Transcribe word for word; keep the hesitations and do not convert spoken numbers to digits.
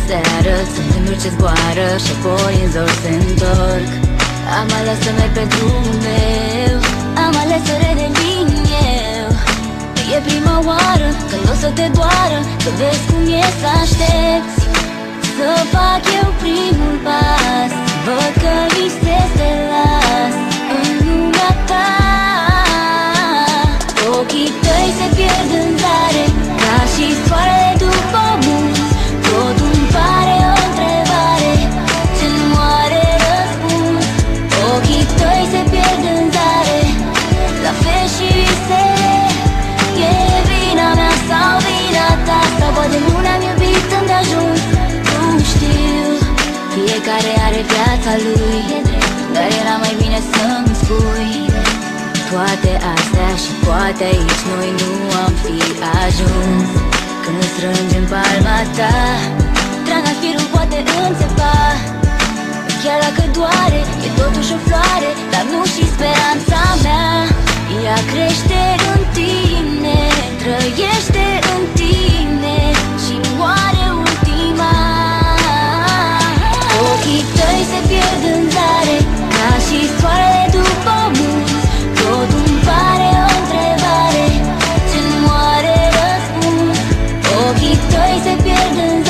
seară, sunt gânduri ce zboară și apoi în zor se întorc. Am ales să merg pe drumul meu, am ales să revin eu. E prima oară când o să te doară, să vezi cum e să aștepți să fac eu primul pas. Văd că visez te las în lumea ta. Ochii tăi se pierd în zare, ca și soarele după munți. Totul îmi pare o întrebare ce nu are răspuns. Ochii tăi se pierd în zare, la fel și visele. E vina mea sau vina ta, sau poate nu ne-am iubit îndeajuns. Nu știu, fiecare are viața lui, dar era mai bine să-mi spui toate astea și poate aici noi nu am fi ajuns. Când îți strângem palma ta, trandafirul poate înțepa. Chiar dacă doare, e totuși o floare, dar nu și speranța mea. Ea crește în tine, trăiește în tine și moare ultima. Ochii tăi se pierd în zare, ca și soarele după munți. Totul îmi pare o întrebare ce nu are răspuns. Ochii tăi se pierd în